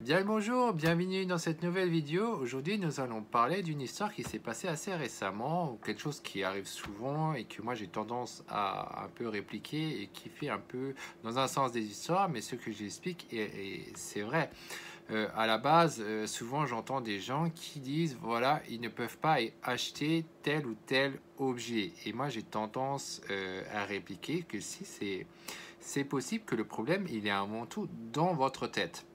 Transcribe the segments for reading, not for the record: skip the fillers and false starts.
Bien le bonjour, bienvenue dans cette nouvelle vidéo. Aujourd'hui, nous allons parler d'une histoire qui s'est passée assez récemment, ou quelque chose qui arrive souvent et que moi j'ai tendance à un peu répliquer et qui fait un peu dans un sens des histoires, mais ce que j'explique et c'est vrai. À la base, souvent j'entends des gens qui disent voilà, ils ne peuvent pas acheter tel ou tel objet. Et moi j'ai tendance à répliquer que si c'est possible, que le problème il est avant tout dans votre tête.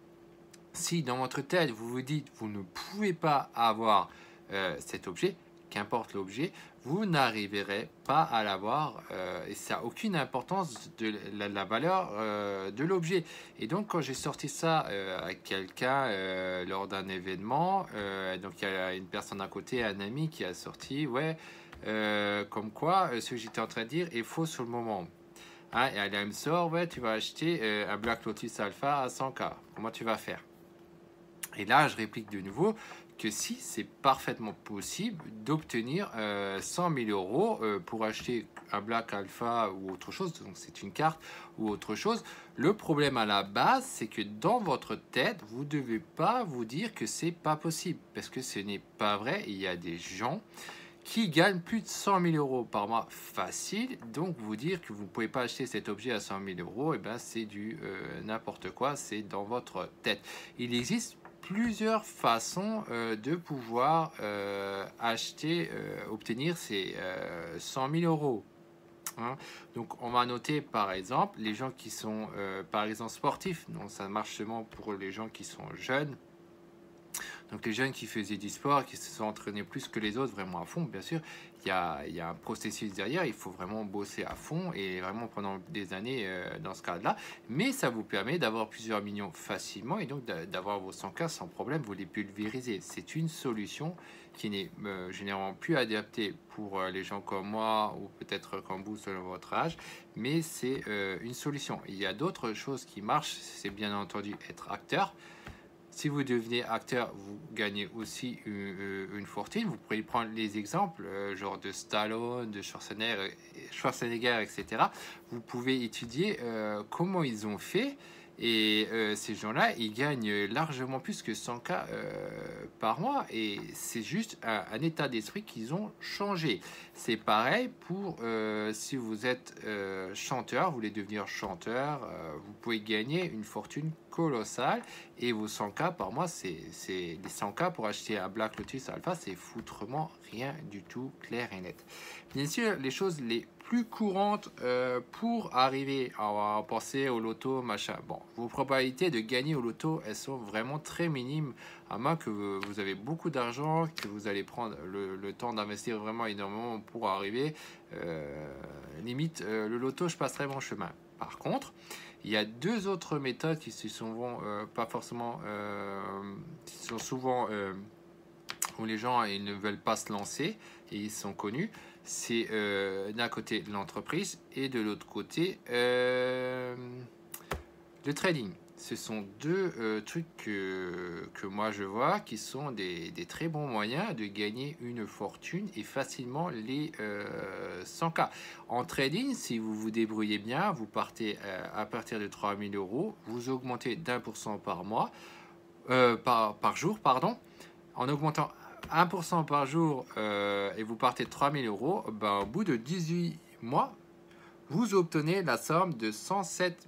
Si dans votre tête, vous vous dites vous ne pouvez pas avoir cet objet, qu'importe l'objet, vous n'arriverez pas à l'avoir et ça n'a aucune importance de la valeur de l'objet. Et donc, quand j'ai sorti ça à quelqu'un lors d'un événement, donc il y a une personne à côté, un ami qui a sorti, ouais, comme quoi ce que j'étais en train de dire est faux sur le moment. Hein, et elle me sort, ouais, tu vas acheter un Black Lotus Alpha à 100K. Comment tu vas faire? Et là, je réplique de nouveau que si c'est parfaitement possible d'obtenir 100 000 euros pour acheter un Black Alpha ou autre chose, donc c'est une carte ou autre chose, le problème à la base, c'est que dans votre tête, vous ne devez pas vous dire que c'est pas possible, parce que ce n'est pas vrai. Il y a des gens qui gagnent plus de 100 000 euros par mois facile, donc vous dire que vous ne pouvez pas acheter cet objet à 100 000 euros, et ben c'est du n'importe quoi, c'est dans votre tête. Il existe plusieurs façons de pouvoir acheter, obtenir ces 100 000 euros. Hein. Donc on va noter par exemple les gens qui sont par exemple sportifs, donc ça marche seulement pour les gens qui sont jeunes. Donc les jeunes qui faisaient du sport, qui se sont entraînés plus que les autres, vraiment à fond, bien sûr, il y a un processus derrière, il faut vraiment bosser à fond et vraiment pendant des années dans ce cadre-là. Mais ça vous permet d'avoir plusieurs millions facilement et donc d'avoir vos 100K sans problème, vous les pulvérisez. C'est une solution qui n'est généralement plus adaptée pour les gens comme moi ou peut-être comme vous selon votre âge, mais c'est une solution. Il y a d'autres choses qui marchent, c'est bien entendu être acteur. Si vous devenez acteur, vous gagnez aussi une fortune. Vous pouvez prendre les exemples, genre de Stallone, de Schwarzenegger, etc. Vous pouvez étudier comment ils ont fait. Et ces gens-là, ils gagnent largement plus que 100K par mois. Et c'est juste un état d'esprit qu'ils ont changé. C'est pareil pour si vous êtes chanteur, vous voulez devenir chanteur, vous pouvez gagner une fortune colossale et vos 100K par mois, c'est les 100K pour acheter un Black Lotus Alpha, c'est foutrement rien du tout clair et net. Bien sûr, les choses les plus courantes pour arriver à penser au loto, machin. Bon, vos probabilités de gagner au loto, elles sont vraiment très minimes, à moins que vous avez beaucoup d'argent, que vous allez prendre le temps d'investir vraiment énormément pour arriver. Limite, le loto, je passerai mon chemin. Par contre, il y a deux autres méthodes qui se sont pas forcément, qui sont souvent où les gens ils ne veulent pas se lancer et ils sont connus. C'est d'un côté l'entreprise et de l'autre côté le trading. Ce sont deux trucs que moi je vois qui sont des très bons moyens de gagner une fortune et facilement les 100K. En trading, si vous vous débrouillez bien, vous partez à partir de 3 000 euros, vous augmentez d'1% par mois, par jour, pardon, en augmentant 1% par jour et vous partez de 3 000 euros, ben, au bout de 18 mois, vous obtenez la somme de 107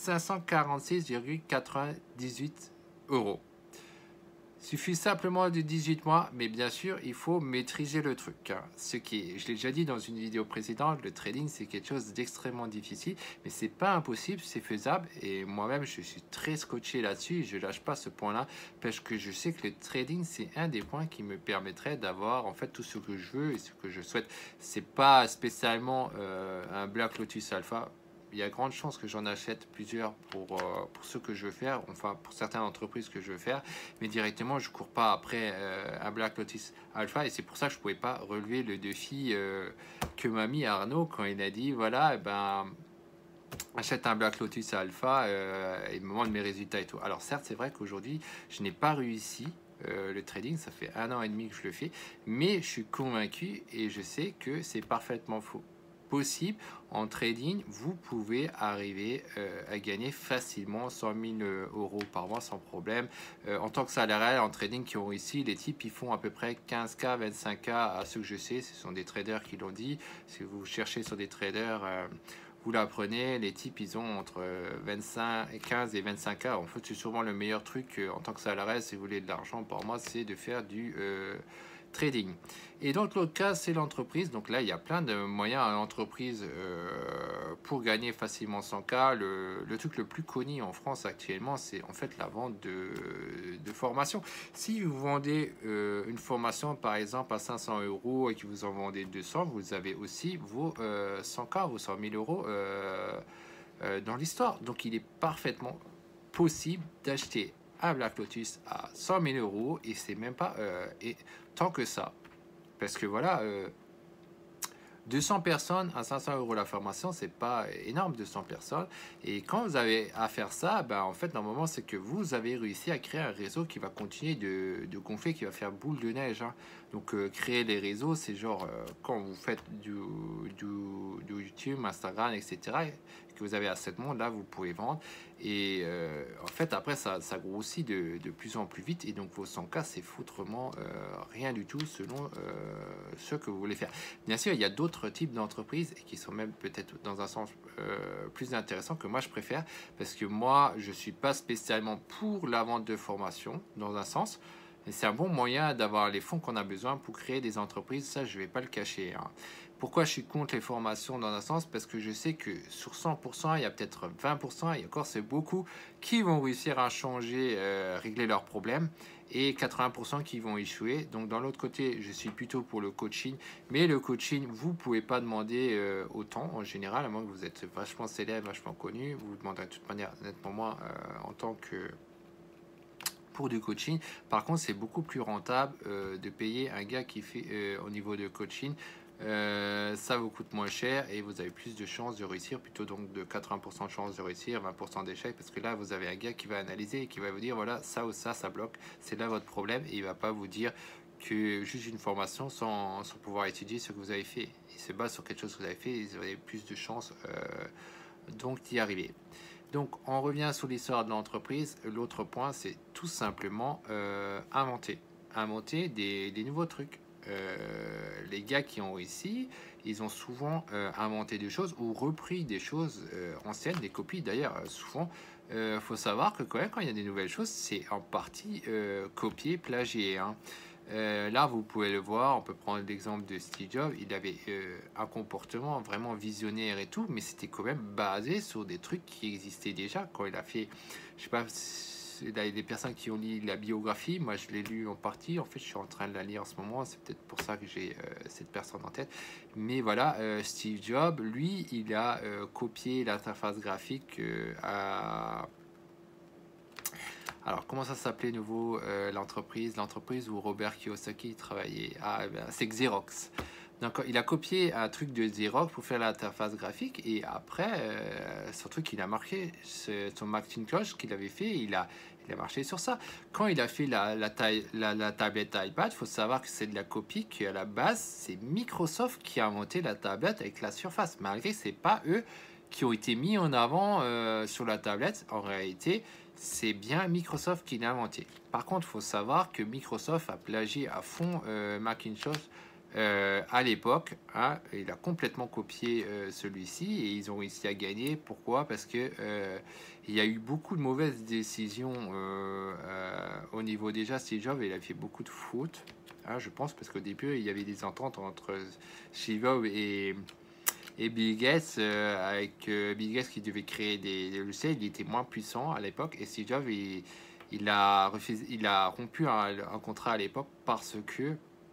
546,98 euros. Il suffit simplement de 18 mois, mais bien sûr, il faut maîtriser le truc. Hein. Ce qui est, je l'ai déjà dit dans une vidéo précédente, le trading, c'est quelque chose d'extrêmement difficile, mais c'est pas impossible, c'est faisable. Et moi-même, je suis très scotché là-dessus, je lâche pas ce point-là, parce que je sais que le trading, c'est un des points qui me permettrait d'avoir en fait tout ce que je veux et ce que je souhaite. C'est pas spécialement un Black Lotus Alpha. Il y a grande chance que j'en achète plusieurs pour ce que je veux faire, enfin pour certaines entreprises que je veux faire, mais directement je cours pas après un Black Lotus Alpha et c'est pour ça que je pouvais pas relever le défi que m'a mis Arnaud quand il a dit voilà, eh ben, achète un Black Lotus Alpha et me montre mes résultats et tout. Alors certes c'est vrai qu'aujourd'hui je n'ai pas réussi le trading, ça fait 1 an et demi que je le fais, mais je suis convaincu et je sais que c'est parfaitement faux. possible. En trading, vous pouvez arriver à gagner facilement 100 000 euros par mois sans problème. En tant que salarié en trading qui ont ici, les types ils font à peu près 15K, 25K à ce que je sais. Ce sont des traders qui l'ont dit. Si vous cherchez sur des traders, vous l'apprenez. Les types ils ont entre 25, 15 et 25K. En fait, c'est sûrement le meilleur truc en tant que salarié si vous voulez de l'argent par mois, c'est de faire du trading. Et donc l'autre cas c'est l'entreprise. Donc là il y a plein de moyens à l'entreprise pour gagner facilement 100K. Le truc le plus connu en France actuellement c'est en fait la vente de formation. Si vous vendez une formation par exemple à 500 euros et que vous en vendez 200, vous avez aussi vos 100K, vos 100 000 euros dans l'histoire. Donc il est parfaitement possible d'acheter un Black Lotus à 100 000 euros et c'est même pas et tant que ça, parce que voilà, 200 personnes à 500 euros la formation, c'est pas énorme, 200 personnes. Et quand vous avez à faire ça, ben, en fait, normalement, c'est que vous avez réussi à créer un réseau qui va continuer de gonfler, qui va faire boule de neige. Hein. Donc, créer les réseaux, c'est genre quand vous faites du YouTube, Instagram, etc., que vous avez assez de monde, là, vous pouvez vendre. Et en fait, après, ça grossit de plus en plus vite. Et donc, vos 100K, c'est foutrement rien du tout selon ce que vous voulez faire. Bien sûr, il y a d'autres types d'entreprises qui sont même peut-être dans un sens plus intéressant que moi, je préfère. Parce que moi, je ne suis pas spécialement pour la vente de formation, dans un sens. Mais c'est un bon moyen d'avoir les fonds qu'on a besoin pour créer des entreprises. Ça, je ne vais pas le cacher. Hein. Pourquoi je suis contre les formations dans un sens? Parce que je sais que sur 100%, il y a peut-être 20%, et encore c'est beaucoup, qui vont réussir à changer, régler leurs problèmes, et 80% qui vont échouer. Donc dans l'autre côté, je suis plutôt pour le coaching, mais le coaching, vous ne pouvez pas demander autant en général, à moins que vous êtes vachement célèbre, vachement connu. Vous demanderez de toute manière, honnêtement moi, en tant que... pour du coaching. Par contre, c'est beaucoup plus rentable de payer un gars qui fait au niveau de coaching. Ça vous coûte moins cher et vous avez plus de chances de réussir, plutôt donc de 80% de chances de réussir, 20% d'échec, parce que là vous avez un gars qui va analyser et qui va vous dire voilà, ça ou ça bloque, c'est là votre problème, et il va pas vous dire que juste une formation sans pouvoir étudier ce que vous avez fait. Il se base sur quelque chose que vous avez fait et vous avez plus de chances donc d'y arriver. Donc on revient sur l'histoire de l'entreprise. L'autre point c'est tout simplement inventer des nouveaux trucs. Les gars qui ont réussi, ils ont souvent inventé des choses ou repris des choses anciennes, des copies d'ailleurs. Souvent, faut savoir que quand il y a des nouvelles choses, c'est en partie copié, plagié. Hein. Là, vous pouvez le voir, on peut prendre l'exemple de Steve Jobs. Il avait un comportement vraiment visionnaire et tout, mais c'était quand même basé sur des trucs qui existaient déjà. Quand il a fait, je sais pas, il y a des personnes qui ont lu la biographie. Moi, je l'ai lu en partie. En fait, je suis en train de la lire en ce moment. C'est peut-être pour ça que j'ai cette personne en tête. Mais voilà, Steve Jobs, lui, il a copié l'interface graphique à... Alors, comment ça s'appelait nouveau l'entreprise où Robert Kiyosaki travaillait? Ah, eh ben, c'est Xerox. Donc, il a copié un truc de Xerox pour faire l'interface graphique, et après, son truc, il a marqué son Macintosh qu'il avait fait, il a marché sur ça. Quand il a fait la tablette iPad, il faut savoir que c'est de la copie, qu'à la base, c'est Microsoft qui a inventé la tablette avec la surface, malgré que c'est pas eux qui ont été mis en avant sur la tablette. En réalité, c'est bien Microsoft qui l'a inventé. Par contre, il faut savoir que Microsoft a plagié à fond Macintosh à l'époque. Hein. Il a complètement copié celui-ci et ils ont réussi à gagner. Pourquoi? Parce que il y a eu beaucoup de mauvaises décisions au niveau déjà. Steve Jobs, il a fait beaucoup de fautes. Hein, je pense parce qu'au début, il y avait des ententes entre Steve Jobs et Bill Gates, avec Bill Gates qui devait créer des logiciels. Il était moins puissant à l'époque, et Steve Jobs il a rompu un contrat à l'époque parce que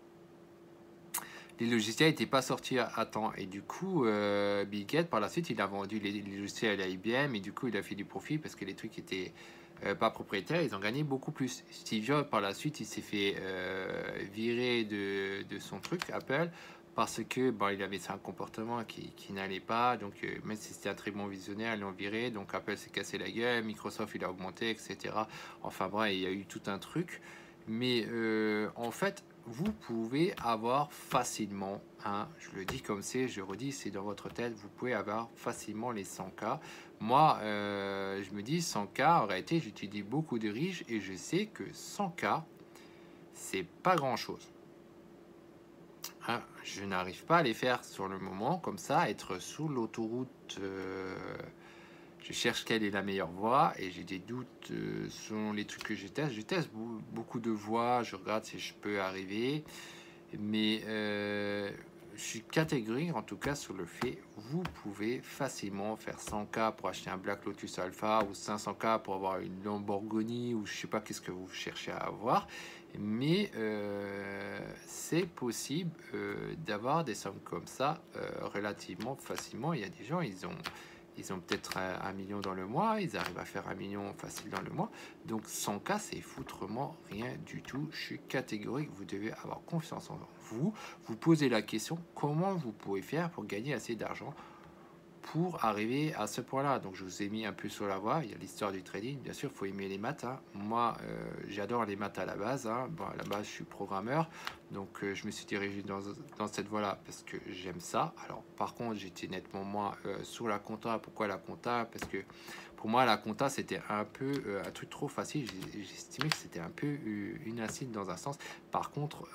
les logiciels n'étaient pas sortis à temps. Et du coup, Bill Gates, par la suite, il a vendu les logiciels à IBM, et du coup, il a fait du profit parce que les trucs étaient pas propriétaires. Ils ont gagné beaucoup plus. Steve Jobs, par la suite, il s'est fait virer de son truc, Apple, parce que bon, il avait un comportement qui n'allait pas. Donc, même si c'était un très bon visionnaire, ils l'ont viré. Donc, Apple s'est cassé la gueule, Microsoft, il a augmenté, etc. Enfin, bref, il y a eu tout un truc. Mais en fait, vous pouvez avoir facilement hein, je le dis comme c'est, je redis, c'est dans votre tête, vous pouvez avoir facilement les 100K. Moi, je me dis 100K, en réalité, j'utilise beaucoup de riches et je sais que 100K, c'est pas grand-chose. Hein, je n'arrive pas à les faire sur le moment, comme ça, être sous l'autoroute. Je cherche quelle est la meilleure voie et j'ai des doutes selon les trucs que je teste. Je teste beaucoup de voies, je regarde si je peux arriver. Mais je suis catégorique en tout cas sur le fait vous pouvez facilement faire 100K pour acheter un Black Lotus Alpha ou 500K pour avoir une Lamborghini ou je sais pas qu'est-ce que vous cherchez à avoir. Mais c'est possible d'avoir des sommes comme ça relativement facilement. Il y a des gens, ils ont peut-être 1 million dans le mois, ils arrivent à faire 1 million facile dans le mois. Donc 100K, c'est foutrement rien du tout. Je suis catégorique, vous devez avoir confiance en vous. Vous posez la question, comment vous pouvez faire pour gagner assez d'argent pour arriver à ce point-là. Donc je vous ai mis un peu sur la voie. Il y a l'histoire du trading, bien sûr, il faut aimer les maths, hein. Moi, j'adore les maths à la base, hein. Bon, à la base, je suis programmeur, donc je me suis dirigé dans cette voie-là parce que j'aime ça. Alors par contre, j'étais nettement moins sur la compta. Pourquoi la compta? Parce que pour moi, la compta, c'était un peu un truc trop facile. J'estimais que c'était un peu une incite dans un sens. Par contre,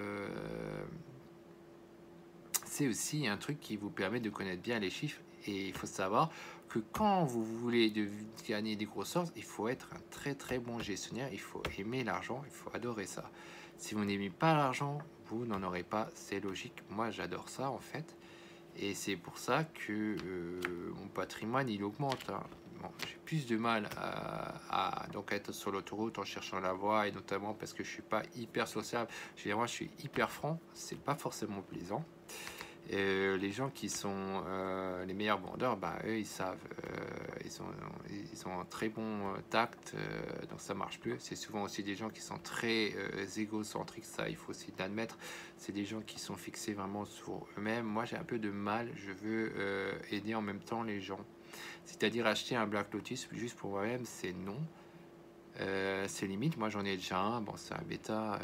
c'est aussi un truc qui vous permet de connaître bien les chiffres. Et il faut savoir que quand vous voulez gagner des grosses sommes, il faut être un très très bon gestionnaire. Il faut aimer l'argent, il faut adorer ça. Si vous n'aimez pas l'argent, vous n'en aurez pas. C'est logique. Moi, j'adore ça en fait. Et c'est pour ça que mon patrimoine, il augmente, hein. Bon, j'ai plus de mal à donc être sur l'autoroute en cherchant la voie, et notamment parce que je suis pas hyper sociable. Généralement, je suis hyper franc. C'est pas forcément plaisant. Les gens qui sont les meilleurs vendeurs, bah, eux, ils savent, ils ont un très bon tact, donc ça marche plus. C'est souvent aussi des gens qui sont très égocentriques, ça, il faut aussi l'admettre. C'est des gens qui sont fixés vraiment sur eux-mêmes. Moi, j'ai un peu de mal, je veux aider en même temps les gens. C'est-à-dire acheter un Black Lotus juste pour moi-même, c'est non. C'est limite, moi j'en ai déjà un, bon, c'est un bêta.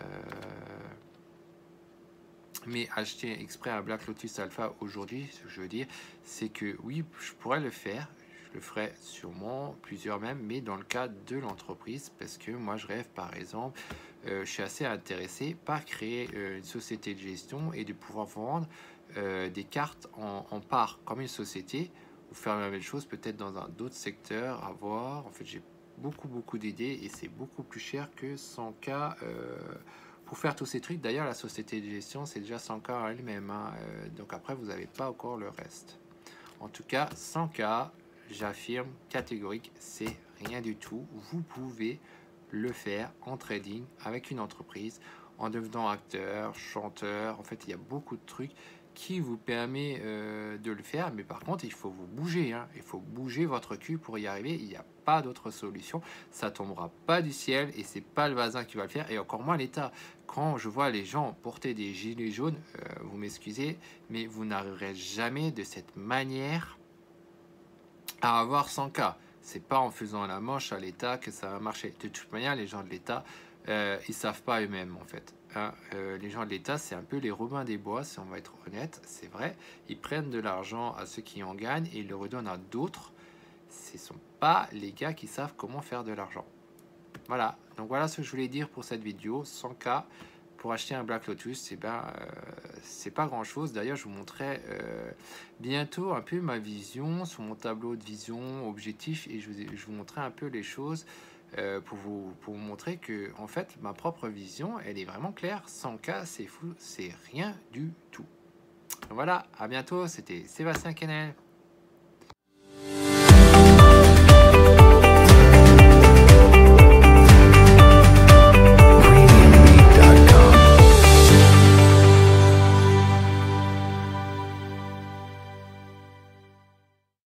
Mais acheter exprès un Black Lotus Alpha aujourd'hui, ce que je veux dire, c'est que oui, je pourrais le faire. Je le ferai sûrement, plusieurs même, mais dans le cadre de l'entreprise, parce que moi, je rêve, par exemple, je suis assez intéressé par créer une société de gestion et de pouvoir vendre des cartes en parts, comme une société, ou faire la même chose peut-être dans un d'autres secteurs à voir. En fait, j'ai beaucoup d'idées et c'est beaucoup plus cher que 100K pour faire tous ces trucs. D'ailleurs, la société de gestion, c'est déjà 100K elle-même, hein. Donc après, vous n'avez pas encore le reste. En tout cas, 100K, j'affirme catégorique, c'est rien du tout. Vous pouvez le faire en trading avec une entreprise, en devenant acteur, chanteur. En fait, il y a beaucoup de trucs qui vous permet de le faire, mais par contre, il faut vous bouger, hein. Il faut bouger votre cul pour y arriver. Il n'y a pas d'autre solution. Ça tombera pas du ciel et c'est pas le voisin qui va le faire, et encore moins l'État. Quand je vois les gens porter des gilets jaunes, vous m'excusez, mais vous n'arriverez jamais de cette manière à avoir 100K. C'est pas en faisant la manche à l'État que ça va marcher. De toute manière, les gens de l'État, ils savent pas eux-mêmes en fait, hein. Les gens de l'État, c'est un peu les Robins des Bois, si on va être honnête, c'est vrai. Ils prennent de l'argent à ceux qui en gagnent et ils le redonnent à d'autres. Ce sont pas les gars qui savent comment faire de l'argent. Voilà, donc voilà ce que je voulais dire pour cette vidéo. 100K pour acheter un Black Lotus, eh ben, c'est pas grand chose. D'ailleurs, je vous montrerai bientôt un peu ma vision sur mon tableau de vision, objectif, et je vous montrerai un peu les choses pour vous montrer que, en fait, ma propre vision, elle est vraiment claire. 100K, c'est fou, c'est rien du tout. Donc voilà, à bientôt, c'était Sébastien Kennel.